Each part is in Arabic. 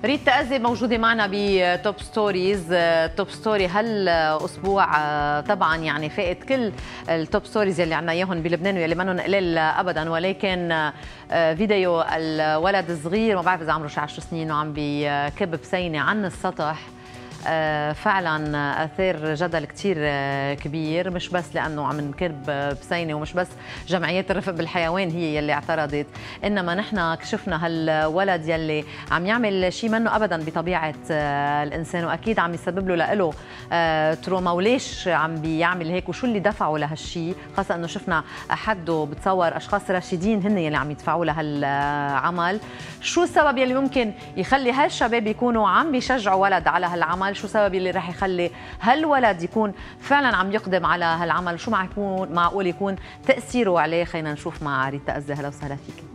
ريت تأزي موجودة معنا بتوب ستوريز. توب ستوري هالأسبوع طبعا يعني فائت كل التوب ستوريز اللي عنا إياهم بلبنان واللي منهم قليل أبدا، ولكن فيديو الولد الصغير ما بعرف إذا عمره شي 10 سنين وعم بكب بسينة عن السطح فعلا اثار جدل كثير كبير، مش بس لانه عم نكب بسينه ومش بس جمعيات الرفق بالحيوان هي يلي اعترضت، انما نحن كشفنا هالولد يلي عم يعمل شيء منه ابدا بطبيعه الانسان، واكيد عم يسبب له تروما. وليش عم بيعمل هيك وشو اللي دفعه لهالشيء، خاصه انه شفنا حده بتصور اشخاص راشدين هن يلي عم يدفعوا لهالعمل. شو السبب يلي ممكن يخلي هالشباب يكونوا عم بيشجعوا ولد على هالعمل؟ شو السبب اللي راح يخلي هالولد يكون فعلا عم يقدم على هالعمل؟ شو معقول يكون تأثيره عليه؟ خلينا نشوف مع ريت تأزي. هلا وسهلا فيك.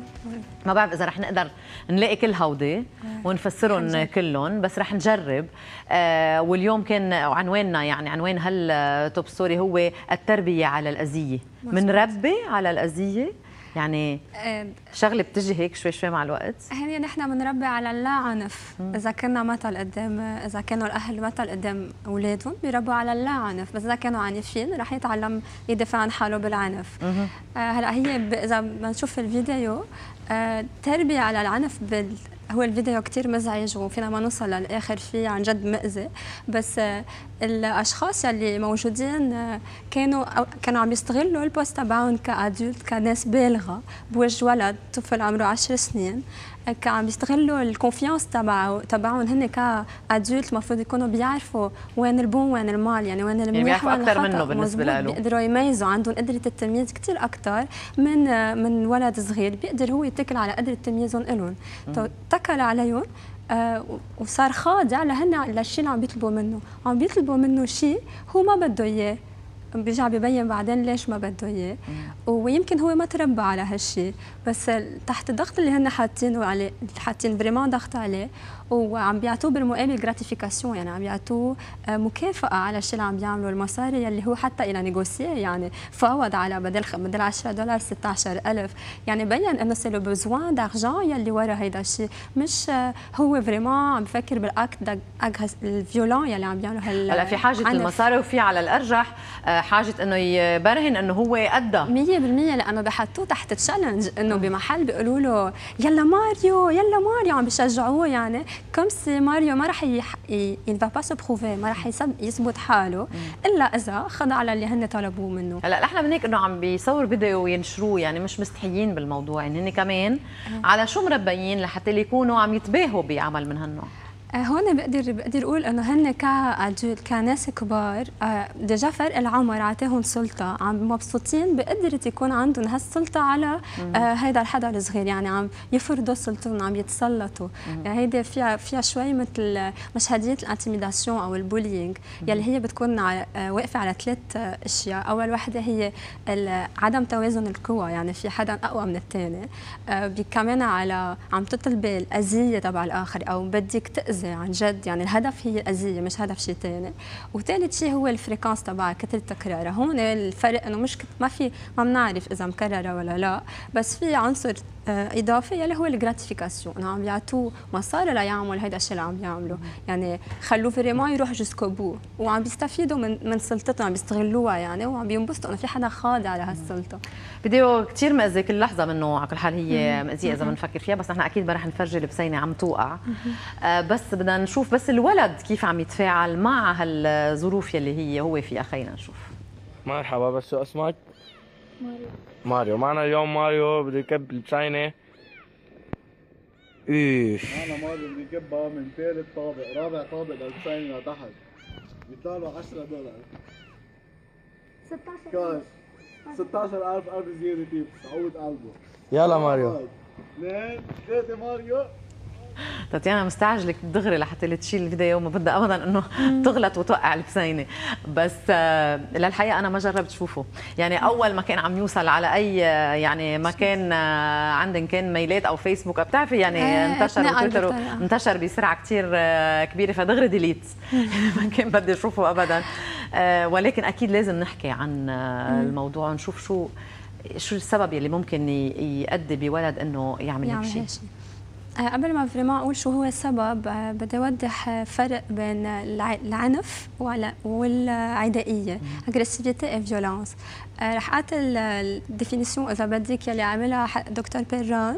ما بعرف إذا رح نقدر نلاقي كل هودي ونفسرهم كلهم، بس رح نجرب. واليوم كان عنواننا، يعني عنوان هالتوب ستوري هو التربية على الأذية. منربي على الأذية، يعني شغله بتجي هيك شوي شوي مع الوقت. هي نحن بنربي على اللا عنف. اذا كنا مثل قدام، اذا كانوا الاهل مثل قدام اولادهم بيربوا على اللا عنف، بس اذا كانوا عنيفين رح يتعلم يدافع عن حاله بالعنف. هلا هي اذا بنشوف الفيديو تربيه على العنف هو الفيديو كتير مزعج وفينا ما نوصل للاخر فيه، عن جد مأذي. بس الاشخاص اللي موجودين كانوا عم يستغلوا البوست تبعهم كادولت، كناس بالغه بوجه ولد طفل عمره 10 سنين، عم يستغلوا الكونفيانس تبعهم هن كادولت. المفروض يكونوا بيعرفوا وين البون وين المال، يعني وين المنيح وين الخطأ. منه بالنسبه له بيقدروا يميزوا، عندهم قدره التمييز كثير اكثر من ولد صغير بيقدر هو يتكل على قدره تمييزهم لهم. اتكل عليهم وصار خاضع للشيء اللي عم بيطلبوا منه شيء هو ما بده اياه. بيرجع ببين بعدين ليش ما بده اياه، ويمكن هو ما تربى على هالشيء، بس تحت الضغط اللي هن حاطينه عليه، حاطين فريمون ضغط عليه، وعم بيعطوه بالمقابل جراتيفيكاسيون، يعني عم بيعطوه مكافاه على الشيء اللي عم بيعمله. المصاري اللي هو حتى الى نيغوسيي، يعني فاوض على بدل 10 دولار 16,000، يعني بين انه سي لو بوزوان دارجون يلي ورا هيدا الشيء، مش هو فريمون عم بفكر بالاكت الفيولون يلي عم بيعمله. هلا في حاجه المصاري، وفي على الارجح حاجه انه يبرهن انه هو قدها 100%، لانه بحطوه تحت تشالنج، انه بمحل بيقولوا له يلا ماريو يلا ماريو، عم بيشجعوه، يعني كم سي ماريو ما راح ينفع با سو بروفي، ما راح يثبت حاله الا اذا خضع للي هن طلبوه منه. هلا نحن من هيك انه عم بيصور فيديو وينشروه، يعني مش مستحيين بالموضوع، يعني هن كمان على شو مربيين لحتى يكونوا عم يتباهوا بعمل من هالنوع. هون بقدر اقول انه هن كناس كبار، ديجا فرق العمر عطاهم سلطه، عم مبسوطين بقدره يكون عندهم هالسلطه على هيدا الحدا الصغير، يعني عم يفرضوا سلطتهم، عم يتسلطوا. يعني هيدي فيها شوي مثل مشهديه الانتيميداسيون او البولينج، يلي هي بتكون واقفه على 3 اشياء. اول وحده هي عدم توازن القوى، يعني في حدا اقوى من الثاني، كمان على عم تطلبي الاذيه تبع الاخر او بدك تاذي عن جد، يعني الهدف هي الأذية مش هدف شيء ثاني. وثالث شيء هو الفريكانس تبعها، كثرة تكرارها. هون الفرق انه مش ما بنعرف اذا مكرره ولا لا، بس في عنصر اضافي يلي هو الجراتيفيكاسيون، انه عم يعطوه مصاري ليعمل هيدا الشيء اللي عم يعمله، يعني خلوه فريمون يروح جوسكو بو، وعم بيستفيدوا من سلطتهم، عم بيستغلوها يعني، وعم بينبسطوا انه في حدا خاضع لهالسلطه. فيديو كثير مأذي، كل لحظه منه على كل حال هي مأذيه اذا بنفكر فيها، بس نحن اكيد ما رح نفرجي البسينه عم توقع. بس بدنا نشوف بس الولد كيف عم يتفاعل مع هالظروف يلي هو فيها. خلينا نشوف. مرحبا، بس شو اسمك؟ ماريو. معنا اليوم ماريو بده يكب البسينة. معنا ماريو بده يكبها من ثالث طابق، رابع طابق للبسينة لتحت، بيطلع له 10 دولار. 16,000 16,000 ألف زيادة تيبس، عود قلبه. يلا ماريو. 2 3 ماريو. تاتيانا مستعجله دغري لحتى تشيل الفيديو، ما بدها ابدا انه تغلط وتوقع البسينه، بس للحقيقه انا ما جربت شوفه. يعني اول ما كان عم يوصل على اي يعني مكان عندن كان ميلات او فيسبوك، بتعرفي يعني انتشر وتويتر انتشر بسرعه كثير كبيره، فدغري ديليت ما كان بدي اشوفه ابدا. ولكن اكيد لازم نحكي عن الموضوع ونشوف شو السبب اللي ممكن يؤدي بولد انه يعمل هيك شيء. قبل ما فريمان اقول شو هو السبب، بدي اوضح فرق بين العنف والعدائيه، اجريسيفيتي اي فيولانس. رح اعطي الديفينيسيون اذا بدك يلي عملها دكتور بيران،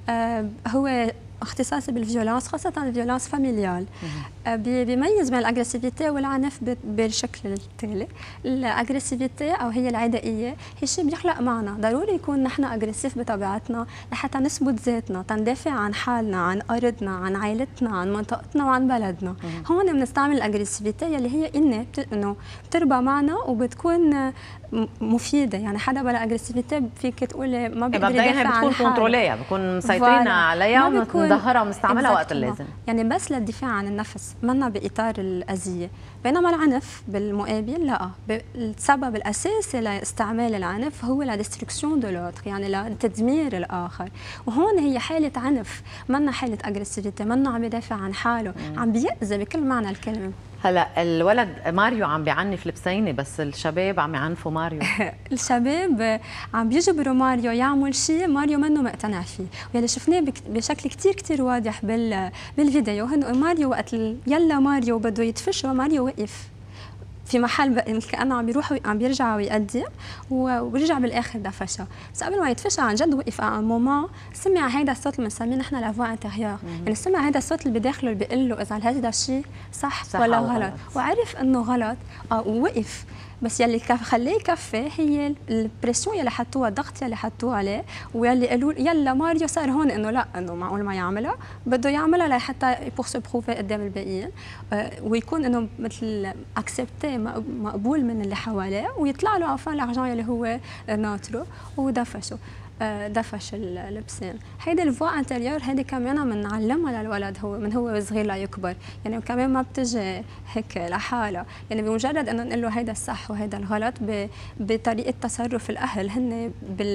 هو اختصاصي بالفيولانس، خاصة الفيولانس فاميليال. بيميز بين الاجريسيفيتي والعنف بالشكل التالي. الاجريسيفيتي او هي العدائية هي شيء بيخلق معنا، ضروري يكون نحن اجريسيف بطبيعتنا لحتى نثبت ذاتنا، تندافع عن حالنا، عن ارضنا، عن عائلتنا، عن منطقتنا وعن بلدنا. هون بنستعمل الاجريسيفيتي يلي هي انه بتربى معنا وبتكون مفيده. يعني حدا بلا اجريسيفيتي فيك تقولي ما بيقدر يدافع عن حاله، بتكون كنترولية، بكون مسيطرين عليها ومنظهرها ومستعملها وقت اللازم، يعني بس للدفاع عن النفس، منا باطار الاذيه. بينما العنف بالمقابل لا، السبب الاساسي لاستعمال العنف هو لا ديستركسيون دو لوتر، يعني لتدمير الاخر. وهون هي حاله عنف، منا حاله اجريسيفيتي، منا عم يدافع عن حاله، عم بيأذي بكل معنى الكلمه. هلا الولد ماريو عم بيعنف البسيني، بس الشباب عم يعنفوا ماريو. الشباب عم بيجبروا ماريو يعمل شيء ماريو منه مقتنع فيه، واللي شفناه بشكل كثير واضح بالفيديو هن ماريو وقت يلا ماريو بده يدفشه، ماريو وقف في محل كأنه عم بيروح عم بيرجع ويقدم، ورجع بالاخر دفشها. بس قبل ما يدفشها عن جد وقف على موما، سمع هيدا الصوت اللي بنسميه نحن لافوا انتيريور، يعني سمع هيدا الصوت اللي بداخله اللي بيقول له اذا هذا الشيء صح ولا غلط، وعرف انه غلط ووقف. بس يلي خليه يكفي هي البريسيون يلي حطوها، الضغط يلي حطوه عليه، واللي قالوا يلا ماريو صار هون انه لا، انه معقول ما يعملها، بده يعملها لحتى بور سو بروفي قدام الباقيين، ويكون انه مثل اكسبتي مقبول من اللي حواليه، ويطلع له عفوا الارجون يلي هو ناترو، ودفشه. دفش اللبسين. هيدي الفوا انتيريور هيدي كمان بنعلمها للولد هو من هو صغير ليكبر، يعني كمان ما بتجي هيك لحالها، يعني بمجرد انه نقول له هيدا الصح وهيدا الغلط بطريقه تصرف الاهل هن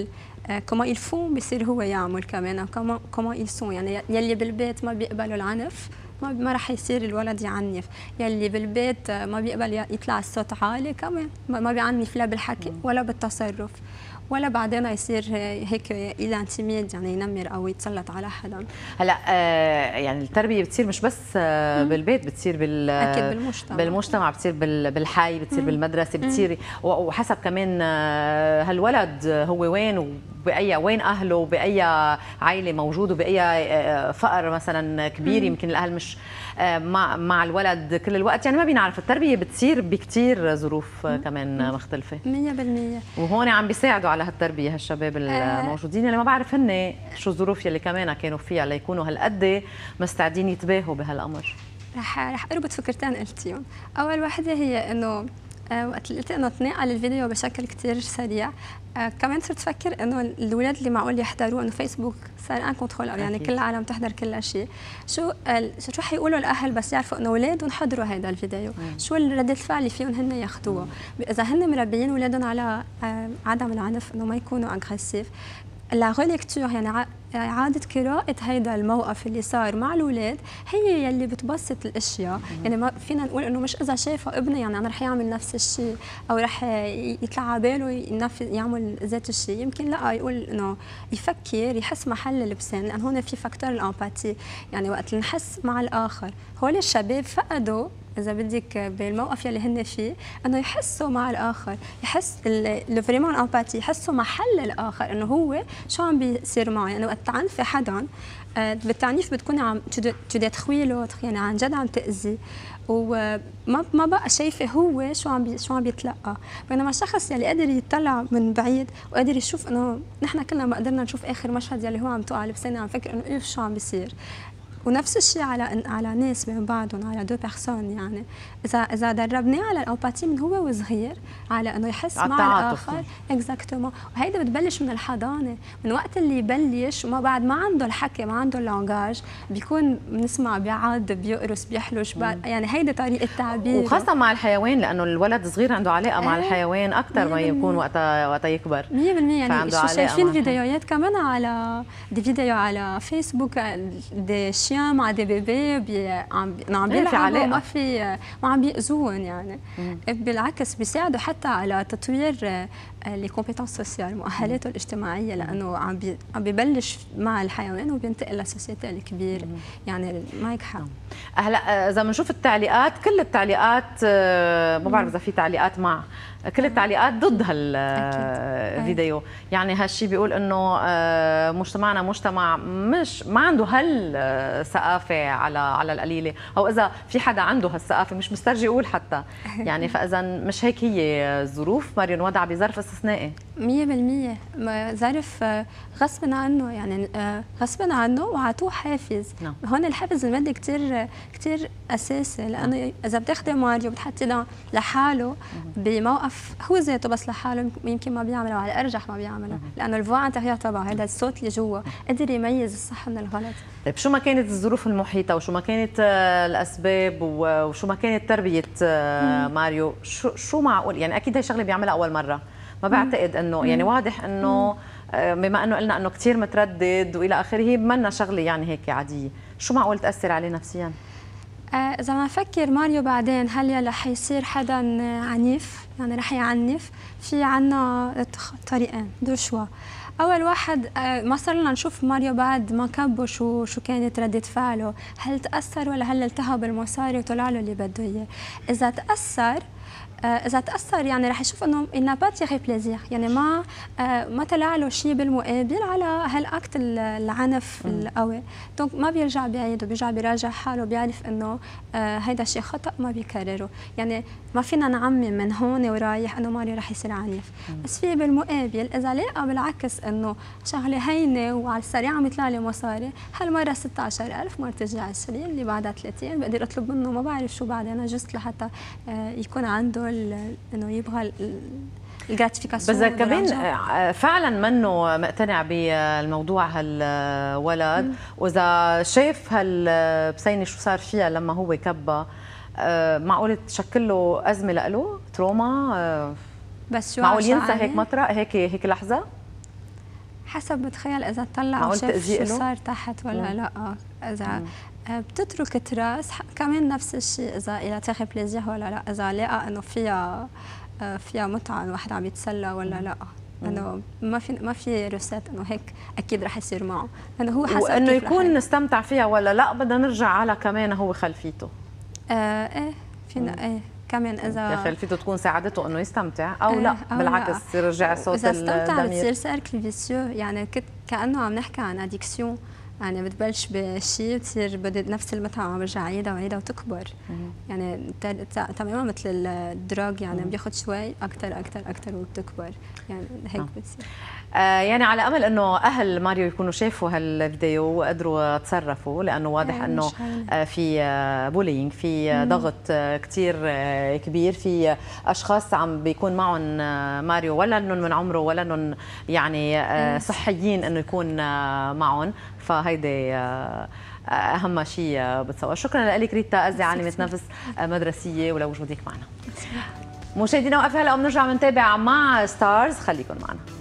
كما يلفون بصير هو يعمل كمان، كما يلسون. يعني يلي بالبيت ما بيقبلوا العنف ما رح يصير الولد يعنف، يلي بالبيت ما بيقبل يطلع الصوت عالي كمان ما بيعنف لا بالحكي ولا بالتصرف، ولا بعدين يصير هيك يلانتيميد، يعني ينمر او يتسلط على حدا. هلا يعني التربيه بتصير مش بس بالبيت، بتصير اكيد بالمجتمع، بتصير بالحي، بتصير بالمدرسه، بتصير وحسب كمان هالولد هو وين وين اهله وباي عائله موجود وباي فقر مثلا كبير، يمكن الاهل مش مع الولد كل الوقت، يعني ما بينعرف. التربيه بتصير بكثير ظروف كمان مختلفه 100%، وهون عم بيساعدوا على هالتربيه هالشباب الموجودين اللي ما بعرف هن شو الظروف يلي كمان كانوا فيها ليكونوا هالقد مستعدين يتباهوا بهالامر. رح اربط فكرتين قلتيهم. اول وحده هي انه وقت قلت انه تنقل الفيديو بشكل كثير سريع، كمان صرت افكر انه الاولاد اللي معقول يحضروا انه فيسبوك صار ان كنترولر، يعني كل العالم تحضر كل شيء، شو حيقولوا الاهل بس يعرفوا انه اولادهم حضروا هذا الفيديو، شو ردة الفعل اللي فيهم هن ياخذوها. اذا هن مربيين اولادهم على عدم العنف، انه ما يكونوا اغريسيف، لا ريليكتور يعني إعادة قراءة هيدا الموقف اللي صار مع الأولاد هي يلي بتبسط الأشياء. يعني ما فينا نقول إنه مش إذا شافه ابني يعني أنا رح يعمل نفس الشيء أو رح يطلع على باله يعمل ذات الشيء، يمكن لا يقول إنه يفكر يحس محل اللبسان، لأن هون في فاكتور الأمباتي، يعني وقت نحس مع الآخر. هول الشباب فقدوا إذا بدك بالموقف يلي هن فيه إنه يحسوا مع الآخر، يحس فريمون امباتي، يحسوا محل الآخر إنه هو شو عم بيصير معه. يعني وقت تعنفي حدا بالتعنيف بتكوني عم تدخوي لوتر، يعني عن جد عم تأذي، وما بقى شايفه هو شو عم بيتلقى. بينما الشخص يلي قادر يطلع من بعيد وقادر يشوف انه نحن كلنا ما قدرنا نشوف اخر مشهد يلي هو عم توقع لبساني، عم فكر انه ايه شو عم بيصير. ونفس الشيء على ناس بين بعضهم، على دو بيرسون. يعني اذا دربناه على الامباتي من هو وصغير، على انه يحس مع الاخر اكزاكتومون، وهيدا بتبلش من الحضانه، من وقت اللي يبلش وما بعد ما عنده الحكي، ما عنده اللانجاج، بيكون بنسمع بيعض بيقرص بيحلش، يعني هيدا طريقه تعبير. وخاصه مع الحيوان، لانه الولد صغير عنده علاقه مع الحيوان اكثر ما يكون وقتها يكبر 100%. يعني شو شايفين فيديوهات كمان على دي فيديو على فيسبوك، دي شيان مع دي بيبي عم بيلعبوا ما عم بيأذوهم يعني. بالعكس بيساعدوا حتى على تطوير لي كومبيتونس سوسيال، مؤهلاته الاجتماعيه، لانه عم ببلش مع الحيوان وبينتقل للسوسيتي الكبير. يعني معك حق. هلا اذا بنشوف التعليقات، كل التعليقات ما بعرف اذا في تعليقات مع، كل التعليقات ضد هالفيديو. يعني هالشيء بيقول انه مجتمعنا مجتمع مش ما عنده هالثقافه على القليله، او اذا في حدا عنده هالثقافه مش مسترجي يقول حتى. يعني فاذا مش هيك هي الظروف، ماريو انوضع بظرف استثنائي 100%. ظرف غصبا عنه، يعني غصبا عنه وعطوه حافز. هون الحافز المادي كثير كثير اساسي، لانه اذا بتاخذي ماريو بتحطي لحاله بموقف هو ذاته بس لحاله يمكن ما بيعمله، على الارجح ما بيعمله، لانه الفوا انتيريور تبعه هذا الصوت اللي جوا قدر يميز الصح من الغلط. طيب شو ما كانت الظروف المحيطه وشو ما كانت الاسباب وشو ما كانت تربيه ماريو، شو معقول يعني اكيد هي شغله بيعملها اول مره، ما بعتقد انه يعني واضح انه بما انه قلنا انه كثير متردد والى اخره، منا شغله يعني هيك عاديه، شو معقول تاثر عليه نفسيا؟ إذا ما نفكر ماريو بعدين هل رح يصير حدا عنيف، يعني رح يعنف، في عنا طريقين دو شوا. أول واحد ما صار لنا نشوف ماريو بعد ما كبه شو كانت ردة فعله، هل تأثر ولا هل التهب المصاري وطلع له اللي بده إياه. إذا تأثر يعني رح يشوف إنه il n'a pas tiré plaisir، يعني ما طلع له شيء بالمقابل على هالأكت العنف القوي، دونك ما بيرجع بيعيده، بيرجع بيراجع حاله، بيعرف إنه هيدا الشيء خطأ ما بيكرره. يعني ما فينا نعمم من هون ورايح إنه ماريو رح يصير عنيف، بس في بالمقابل إذا لقى بالعكس إنه شغلة هينة وعلى السريع عم يطلع لي مصاري، هالمرة 16,000 مرة ترجع 20، اللي بعدها 30 بقدر أطلب منه ما بعرف شو بعدين جست لحتى يكون عنده انه يبغى الجراتيفيكاسيون. بس كمان فعلا منه مقتنع بالموضوع هالولد، واذا شاف هالبسينه شو صار فيها لما هو كبه، معقول تشكل له ازمه له تروما؟ بس شو معقول ينسى هيك مطرق هيك لحظه؟ حسب بتخيل اذا طلع وشاف شو صار تحت ولا لا. اذا بتترك تراس كمان نفس الشيء، اذا تاخذ بليزير ولا لا، اذا لقى انه فيها متعه الواحد عم يتسلى ولا لا، انه ما في روسات انه هيك اكيد رح يصير معه، انه هو حسب وانه يكون استمتع فيها ولا لا، بدنا نرجع على كمان هو خلفيته. ايه فينا ايه كمان اذا خلفيته تكون ساعدته انه يستمتع او لا بالعكس يرجع صوت اذا استمتع بتصير سيركل فيسيو، يعني كانه عم نحكي عن اديكسيون، يعني بتبلش بشيء بتصير بدي نفس المتعه عم برجع عيدها وعيدها وتكبر. يعني تماما مثل الدراج، يعني بياخذ شوي اكثر وبتكبر، يعني هيك بتصير. يعني على امل انه اهل ماريو يكونوا شافوا هالفيديو وقدروا يتصرفوا، لانه واضح انه في بولينج، في ضغط كثير كبير، في اشخاص عم بيكون معهم ماريو ولا انهم من عمره ولا انهم يعني صحيين انه يكون معهم، فهيدي اهم شيء بتصور. شكرا لك ريتا أزي، عالمة نفس مدرسيه، ولوجودك معنا. مشاهدينا وقف هلا وبنرجع بنتابع مع ستارز، خليكم معنا.